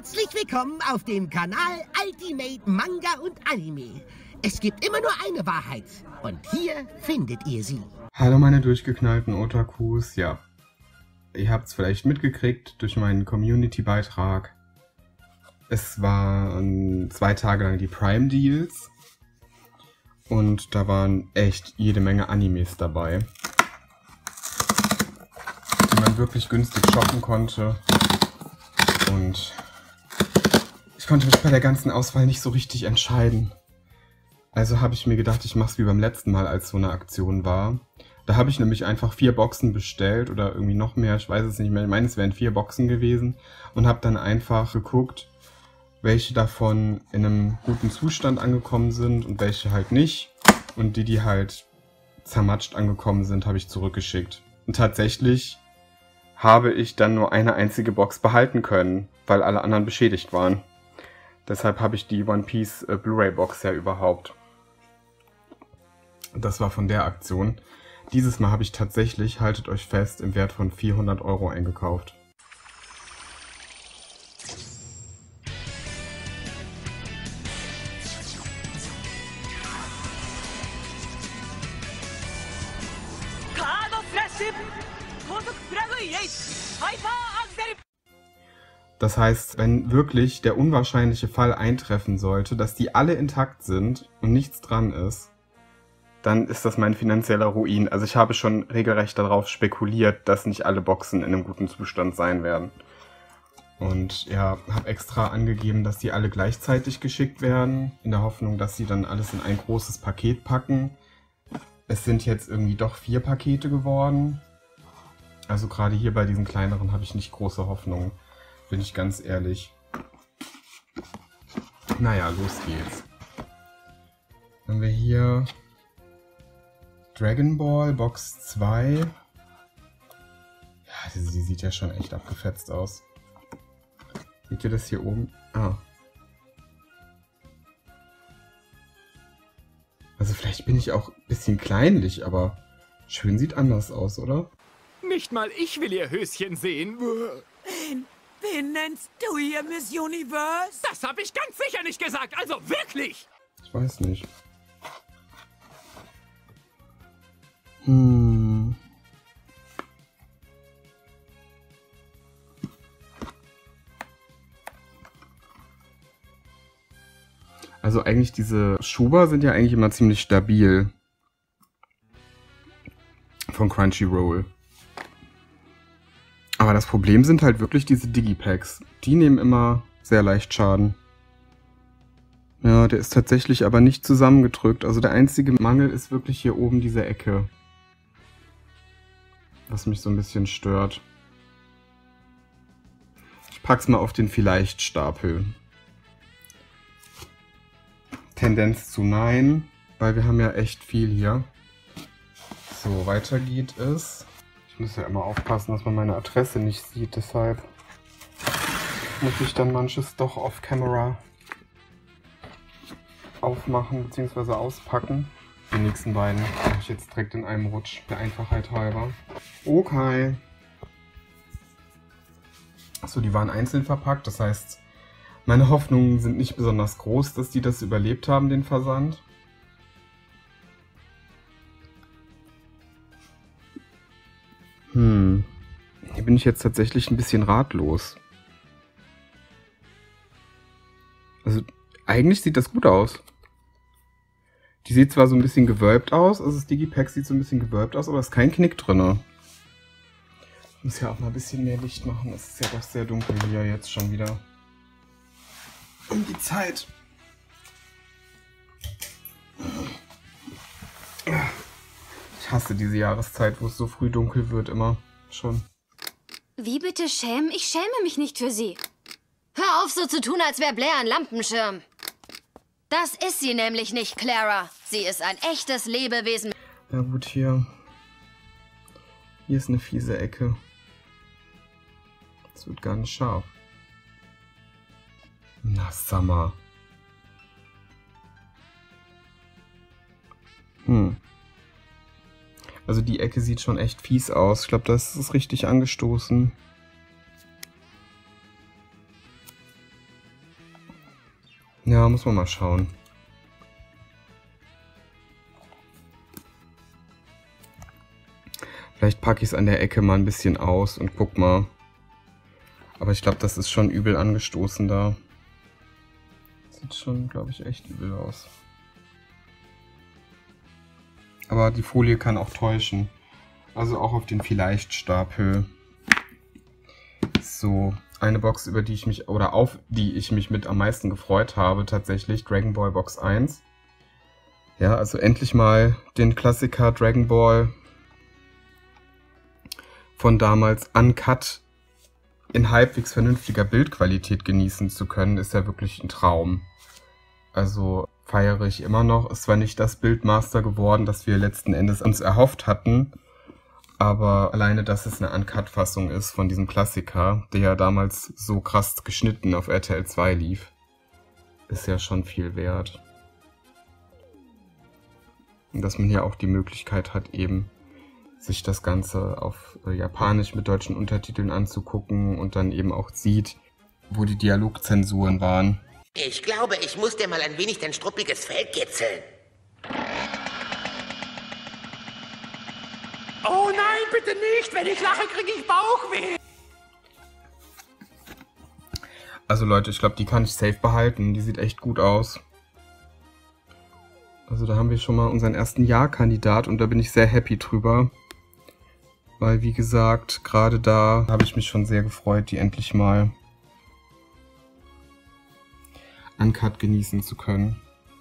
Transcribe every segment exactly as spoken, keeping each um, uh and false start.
Herzlich willkommen auf dem Kanal Ultimate Manga und Anime. Es gibt immer nur eine Wahrheit und hier findet ihr sie. Hallo meine durchgeknallten Otakus, ja. Ihr habt es vielleicht mitgekriegt durch meinen Community-Beitrag. Es waren zwei Tage lang die Prime-Deals und da waren echt jede Menge Animes dabei, die man wirklich günstig shoppen konnte. Und ich konnte mich bei der ganzen Auswahl nicht so richtig entscheiden. Also habe ich mir gedacht, ich mache es wie beim letzten Mal, als so eine Aktion war. Da habe ich nämlich einfach vier Boxen bestellt oder irgendwie noch mehr, ich weiß es nicht mehr. Ich meine, es wären vier Boxen gewesen und habe dann einfach geguckt, welche davon in einem guten Zustand angekommen sind und welche halt nicht. Und die, die halt zermatscht angekommen sind, habe ich zurückgeschickt. Und tatsächlich habe ich dann nur eine einzige Box behalten können, weil alle anderen beschädigt waren. Deshalb habe ich die One Piece äh, Blu-ray Box ja überhaupt. Das war von der Aktion. Dieses Mal habe ich tatsächlich, haltet euch fest, im Wert von vierhundert Euro eingekauft. Das heißt, wenn wirklich der unwahrscheinliche Fall eintreffen sollte, dass die alle intakt sind und nichts dran ist, dann ist das mein finanzieller Ruin. Also ich habe schon regelrecht darauf spekuliert, dass nicht alle Boxen in einem guten Zustand sein werden. Und ja, habe extra angegeben, dass die alle gleichzeitig geschickt werden, in der Hoffnung, dass sie dann alles in ein großes Paket packen. Es sind jetzt irgendwie doch vier Pakete geworden. Also gerade hier bei diesen kleineren habe ich nicht große Hoffnung, bin ich ganz ehrlich. Naja, los geht's. Dann haben wir hier Dragon Ball Box zwei. Ja, die, die sieht ja schon echt abgefetzt aus. Seht ihr das hier oben? Ah. Also vielleicht bin ich auch ein bisschen kleinlich, aber schön sieht anders aus, oder? Nicht mal ich will ihr Höschen sehen. Wen, wen nennst du hier Miss Universe? Das habe ich ganz sicher nicht gesagt, also wirklich! Ich weiß nicht. Hm. Also eigentlich diese Schuber sind ja eigentlich immer ziemlich stabil. Von Crunchyroll. Aber das Problem sind halt wirklich diese Digipacks. Die nehmen immer sehr leicht Schaden. Ja, der ist tatsächlich aber nicht zusammengedrückt. Also der einzige Mangel ist wirklich hier oben diese Ecke. Was mich so ein bisschen stört. Ich pack's mal auf den Vielleicht-Stapel. Tendenz zu nein, weil wir haben ja echt viel hier. So, weiter geht es. Ich muss ja immer aufpassen, dass man meine Adresse nicht sieht, deshalb muss ich dann manches doch off-camera aufmachen bzw. auspacken. Die nächsten beiden mache ich jetzt direkt in einem Rutsch, der Einfachheit halber. Okay. Achso, die waren einzeln verpackt, das heißt, meine Hoffnungen sind nicht besonders groß, dass die das überlebt haben, den Versand. Hm, hier bin ich jetzt tatsächlich ein bisschen ratlos. Also, eigentlich sieht das gut aus. Die sieht zwar so ein bisschen gewölbt aus, also das Digipack sieht so ein bisschen gewölbt aus, aber es ist kein Knick drin. Ich muss ja auch mal ein bisschen mehr Licht machen, es ist ja doch sehr dunkel hier jetzt schon wieder. Um die Zeit. Ich hasse diese Jahreszeit, wo es so früh dunkel wird, immer schon. Wie bitte schämen? Ich schäme mich nicht für sie. Hör auf, so zu tun, als wäre Blair ein Lampenschirm. Das ist sie nämlich nicht, Clara. Sie ist ein echtes Lebewesen. Ja gut, hier. Hier ist eine fiese Ecke. Das wird gar nicht scharf. Na, Summer. Hm. Also die Ecke sieht schon echt fies aus. Ich glaube, das ist richtig angestoßen. Ja, muss man mal schauen. Vielleicht packe ich es an der Ecke mal ein bisschen aus und guck mal. Aber ich glaube, das ist schon übel angestoßen da. Sieht schon, glaube ich, echt übel aus. Aber die Folie kann auch täuschen. Also auch auf den Vielleicht-Stapel. So, eine Box, über die ich mich, oder auf die ich mich mit am meisten gefreut habe, tatsächlich, Dragon Ball Box eins. Ja, also endlich mal den Klassiker Dragon Ball von damals uncut in halbwegs vernünftiger Bildqualität genießen zu können, ist ja wirklich ein Traum. Also feiere ich immer noch. Ist zwar nicht das Bildmaster geworden, das wir letzten Endes uns erhofft hatten, aber alleine, dass es eine Uncut-Fassung ist von diesem Klassiker, der ja damals so krass geschnitten auf R T L zwei lief, ist ja schon viel wert. Und dass man hier auch die Möglichkeit hat, eben sich das Ganze auf äh, Japanisch mit deutschen Untertiteln anzugucken und dann eben auch sieht, wo die Dialogzensuren waren. Ich glaube, ich muss dir mal ein wenig dein struppiges Fell kitzeln. Oh nein, bitte nicht! Wenn ich lache, kriege ich Bauchweh! Also Leute, ich glaube, die kann ich safe behalten. Die sieht echt gut aus. Also da haben wir schon mal unseren ersten Ja-Kandidat und da bin ich sehr happy drüber. Weil, wie gesagt, gerade da habe ich mich schon sehr gefreut, die endlich mal uncut genießen zu können.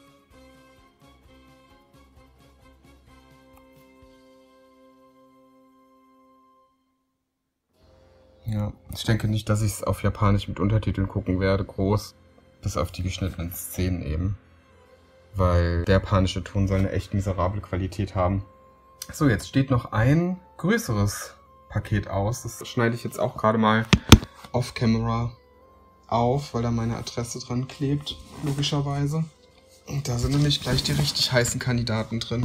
Ja, ich denke nicht, dass ich es auf Japanisch mit Untertiteln gucken werde, groß. Bis auf die geschnittenen Szenen eben. Weil der japanische Ton soll eine echt miserable Qualität haben. So, jetzt steht noch ein größeres Paket aus. Das schneide ich jetzt auch gerade mal off-camera auf, weil da meine Adresse dran klebt, logischerweise. Und da sind nämlich gleich die richtig heißen Kandidaten drin.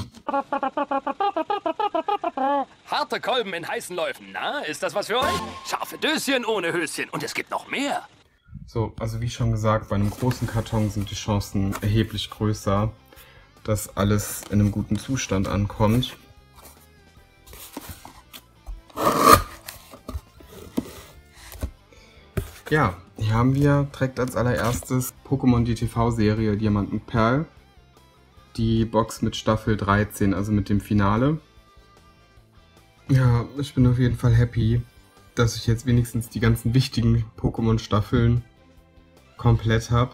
Harte Kolben in heißen Läufen. Na, ist das was für euch? Scharfe Döschen ohne Höschen. Und es gibt noch mehr. So, also wie schon gesagt, bei einem großen Karton sind die Chancen erheblich größer, dass alles in einem guten Zustand ankommt. Ja, hier haben wir direkt als allererstes Pokémon die T V-Serie Diamant und Perl. Die Box mit Staffel dreizehn, also mit dem Finale. Ja, ich bin auf jeden Fall happy, dass ich jetzt wenigstens die ganzen wichtigen Pokémon-Staffeln komplett habe.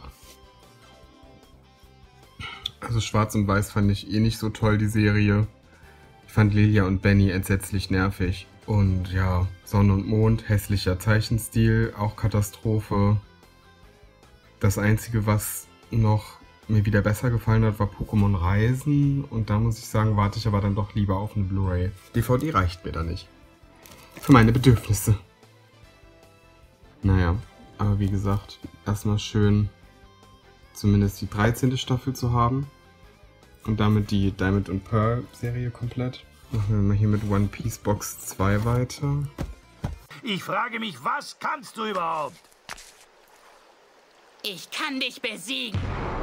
Also Schwarz und Weiß fand ich eh nicht so toll, die Serie. Ich fand Lilia und Benny entsetzlich nervig. Und ja, Sonne und Mond, hässlicher Zeichenstil, auch Katastrophe. Das Einzige, was noch mir wieder besser gefallen hat, war Pokémon Reisen. Und da muss ich sagen, warte ich aber dann doch lieber auf eine Blu-ray. D V D reicht mir da nicht. Für meine Bedürfnisse. Naja, aber wie gesagt, erstmal schön zumindest die dreizehnte Staffel zu haben. Und damit die Diamond und Pearl Serie komplett. Machen wir mal hier mit One Piece Box zwei weiter. Ich frage mich, was kannst du überhaupt? Ich kann dich besiegen.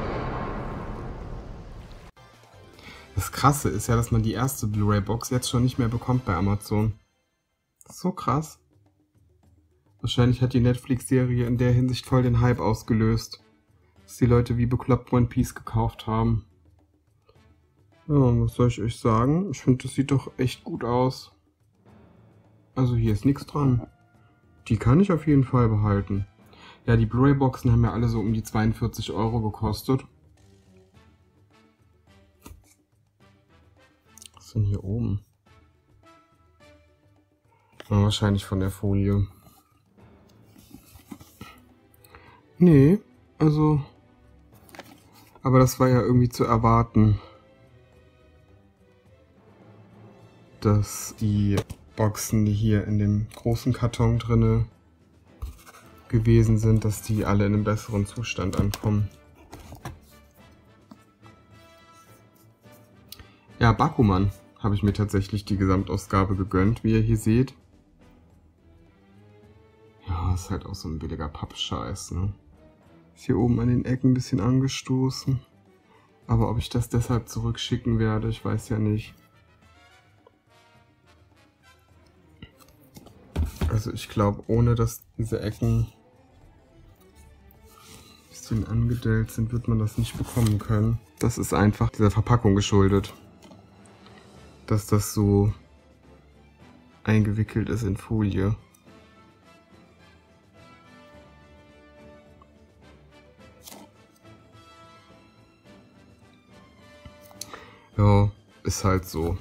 Das Krasse ist ja, dass man die erste Blu-ray-Box jetzt schon nicht mehr bekommt bei Amazon. Das ist so krass. Wahrscheinlich hat die Netflix-Serie in der Hinsicht voll den Hype ausgelöst. Dass die Leute wie bekloppt One Piece gekauft haben. Ja, was soll ich euch sagen? Ich finde, das sieht doch echt gut aus. Also hier ist nichts dran. Die kann ich auf jeden Fall behalten. Ja, die Blu-ray-Boxen haben ja alle so um die zweiundvierzig Euro gekostet. Was ist denn hier oben? Ja, wahrscheinlich von der Folie. Nee, also... Aber das war ja irgendwie zu erwarten, dass die Boxen, die hier in dem großen Karton drinne gewesen sind, dass die alle in einem besseren Zustand ankommen. Ja, Bakuman habe ich mir tatsächlich die Gesamtausgabe gegönnt, wie ihr hier seht. Ja, ist halt auch so ein billiger Pappscheiß, ne? Ist hier oben an den Ecken ein bisschen angestoßen. Aber ob ich das deshalb zurückschicken werde, ich weiß ja nicht. Also ich glaube, ohne dass diese Ecken ein bisschen angedellt sind, wird man das nicht bekommen können. Das ist einfach dieser Verpackung geschuldet. Dass das so eingewickelt ist in Folie. Ja, ist halt so.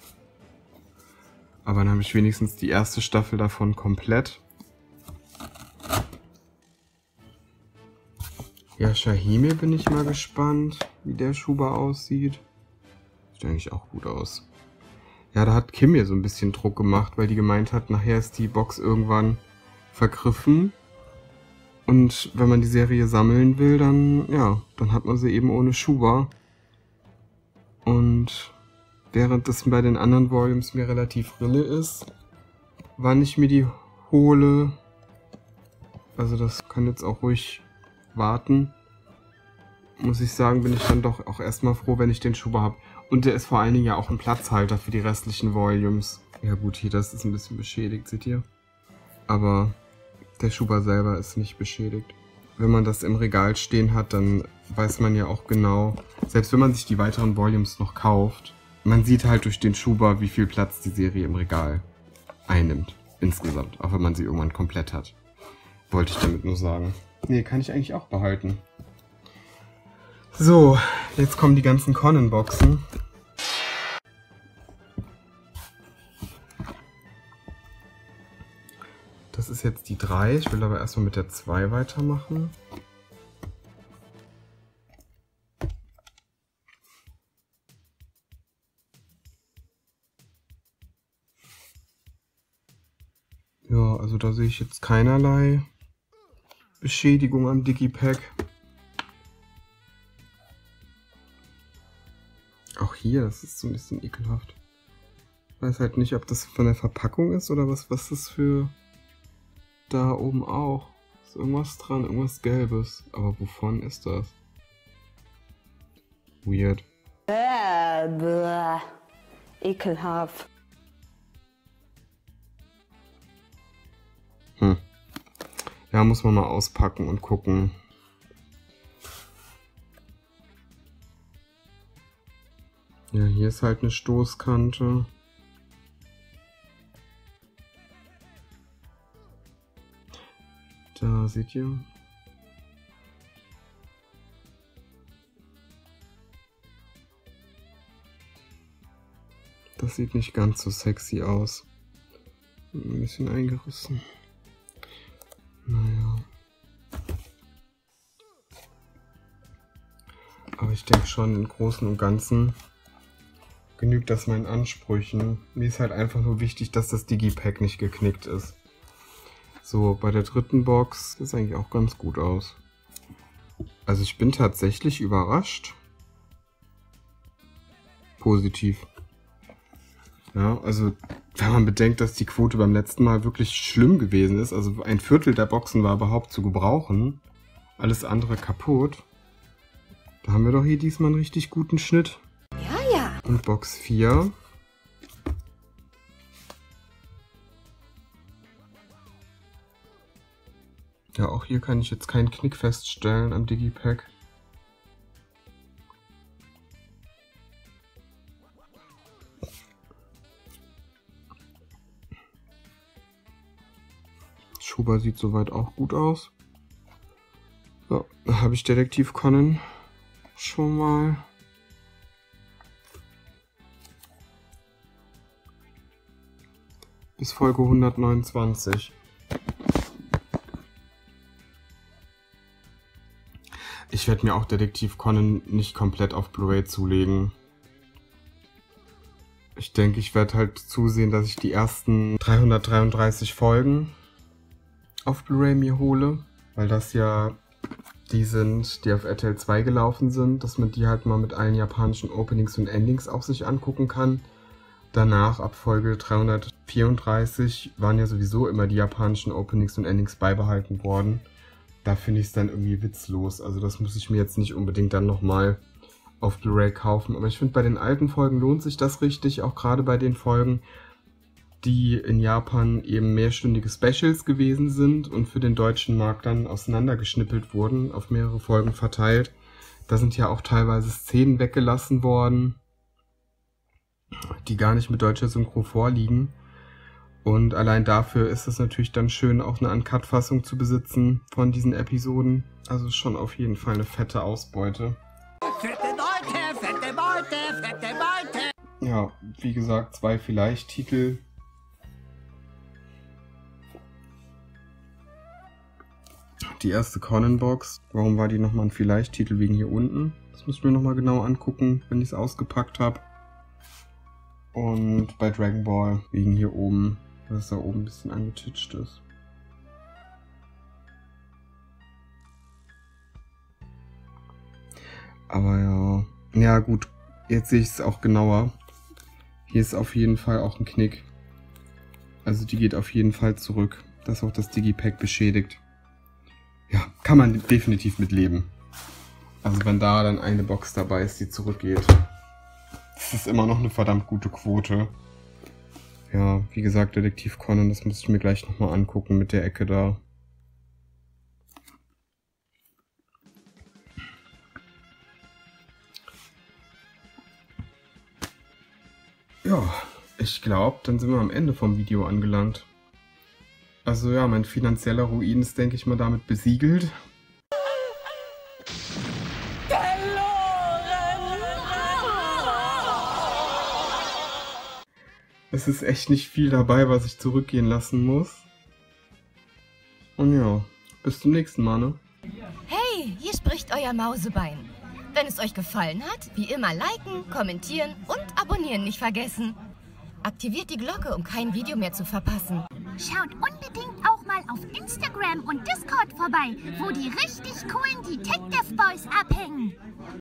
Aber dann habe ich wenigstens die erste Staffel davon komplett. Ja, Shahime bin ich mal gespannt, wie der Schuber aussieht. Sieht eigentlich auch gut aus. Ja, da hat Kim mir so ein bisschen Druck gemacht, weil die gemeint hat, nachher ist die Box irgendwann vergriffen. Und wenn man die Serie sammeln will, dann, ja, dann hat man sie eben ohne Schuber. Und während das bei den anderen Volumes mir relativ Rille ist, wann ich mir die hole, also das kann jetzt auch ruhig warten, muss ich sagen, bin ich dann doch auch erstmal froh, wenn ich den Schuber habe. Und der ist vor allen Dingen ja auch ein Platzhalter für die restlichen Volumes. Ja gut, hier, das ist ein bisschen beschädigt, seht ihr? Aber der Schuber selber ist nicht beschädigt. Wenn man das im Regal stehen hat, dann weiß man ja auch genau, selbst wenn man sich die weiteren Volumes noch kauft, man sieht halt durch den Schuber, wie viel Platz die Serie im Regal einnimmt. Insgesamt, auch wenn man sie irgendwann komplett hat. Wollte ich damit nur sagen. Nee, kann ich eigentlich auch behalten. So, jetzt kommen die ganzen Conan-Boxen. Das ist jetzt die drei. Ich will aber erstmal mit der zwei weitermachen. Ja, also da sehe ich jetzt keinerlei Beschädigung am Digipack. Auch hier, das ist so ein bisschen ekelhaft. Ich weiß halt nicht, ob das von der Verpackung ist oder was, was das für da oben auch. Ist irgendwas dran, irgendwas Gelbes. Aber wovon ist das? Weird. Bäh, bäh. Ekelhaft. Hm. Ja, muss man mal auspacken und gucken. Ja, hier ist halt eine Stoßkante. Da seht ihr. Das sieht nicht ganz so sexy aus. Ein bisschen eingerissen. Naja. Aber ich denke schon, im Großen und Ganzen genügt das meinen Ansprüchen. Mir ist halt einfach nur wichtig, dass das Digipack nicht geknickt ist. So, bei der dritten Box sieht es eigentlich auch ganz gut aus. Also ich bin tatsächlich überrascht. Positiv. Ja, also wenn man bedenkt, dass die Quote beim letzten Mal wirklich schlimm gewesen ist, also ein Viertel der Boxen war überhaupt zu gebrauchen, alles andere kaputt, da haben wir doch hier diesmal einen richtig guten Schnitt. Ja, ja. Und Box vier. Ja, auch hier kann ich jetzt keinen Knick feststellen am Digipack. Schuber sieht soweit auch gut aus. So, da habe ich Detektiv Conan schon mal. Bis Folge hundertneunundzwanzig. Ich werde mir auch Detektiv Conan nicht komplett auf Blu-ray zulegen. Ich denke, ich werde halt zusehen, dass ich die ersten dreihundertdreiunddreißig Folgen auf Blu-ray mir hole, weil das ja die sind, die auf R T L zwei gelaufen sind, dass man die halt mal mit allen japanischen Openings und Endings auch sich angucken kann. Danach, ab Folge dreihundertvierunddreißig, waren ja sowieso immer die japanischen Openings und Endings beibehalten worden. da finde ich es dann irgendwie witzlos. Also das muss ich mir jetzt nicht unbedingt dann nochmal auf Blu-ray kaufen. Aber ich finde, bei den alten Folgen lohnt sich das richtig, auch gerade bei den Folgen, die in Japan eben mehrstündige Specials gewesen sind und für den deutschen Markt dann auseinandergeschnippelt wurden, auf mehrere Folgen verteilt. Da sind ja auch teilweise Szenen weggelassen worden, die gar nicht mit deutscher Synchro vorliegen. Und allein dafür ist es natürlich dann schön, auch eine Uncut-Fassung zu besitzen von diesen Episoden. Also schon auf jeden Fall eine fette Ausbeute. Fette Beute, fette Beute, fette Beute. Ja, wie gesagt, zwei Vielleicht-Titel. Die erste Conan-Box. Warum war die nochmal ein Vielleicht-Titel? Wegen hier unten. Das muss ich mir nochmal genau angucken, wenn ich es ausgepackt habe. Und bei Dragon Ball wegen hier oben, dass da oben ein bisschen angetitscht ist. Aber ja, ja gut, jetzt sehe ich es auch genauer. Hier ist auf jeden Fall auch ein Knick. Also die geht auf jeden Fall zurück. Das ist auch das Digipack beschädigt. Ja, kann man definitiv mit leben. Also wenn da dann eine Box dabei ist, die zurückgeht. Das ist immer noch eine verdammt gute Quote. Ja, wie gesagt, Detektiv Conan, das muss ich mir gleich nochmal angucken mit der Ecke da. Ja, ich glaube, dann sind wir am Ende vom Video angelangt. Also ja, mein finanzieller Ruin ist, denke ich mal, damit besiegelt. Es ist echt nicht viel dabei, was ich zurückgehen lassen muss. Und ja, bis zum nächsten Mal, ne? Hey, hier spricht euer Mausebein. Wenn es euch gefallen hat, wie immer liken, kommentieren und abonnieren nicht vergessen. Aktiviert die Glocke, um kein Video mehr zu verpassen. Schaut unbedingt auch mal auf Instagram und Discord vorbei, wo die richtig coolen Detective Boys abhängen.